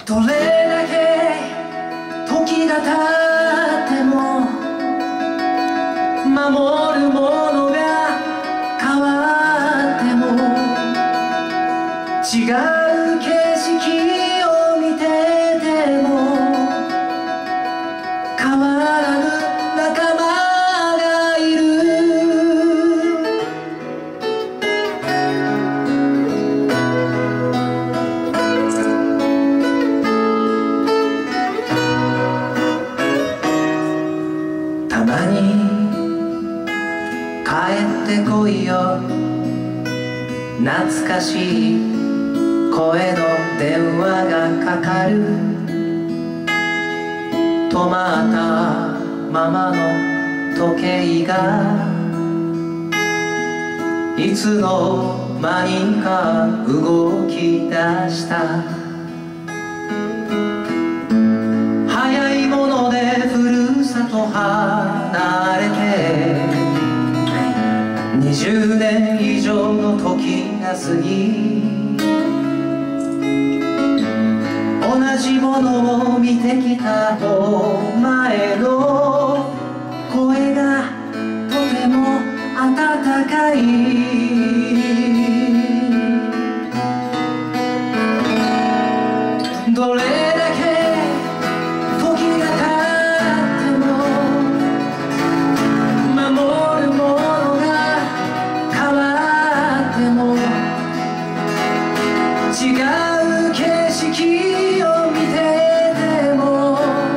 どれだけ時が経っても守るものが変わっても違う景色を見てても変わらぬ仲間がいる。たまに帰ってこいよ懐かしい声の電話がかかる。止まったままの時計がいつの間にか動き出した。早いものでふるさと離れて20年以上の時が過ぎ、同じものを見てきたお前の声がとても温かい。どれだけ時が経っても守るものが変わっても違う景色を見てても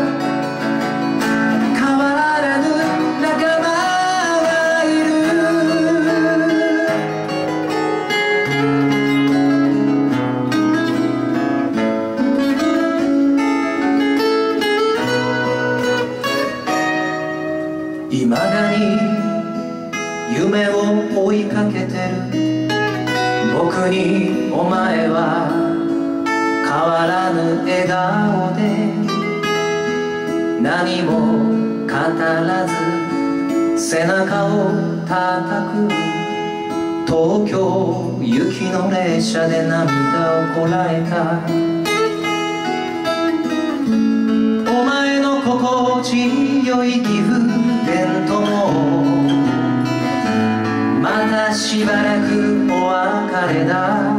変わらぬ仲間がいる。未だに夢を追いかけてる僕にお前は変わらぬ笑顔で何も語らず背中を叩く。東京行きの列車で涙をこらえたお前の心地よい気分ともまたしばらくお別れだ。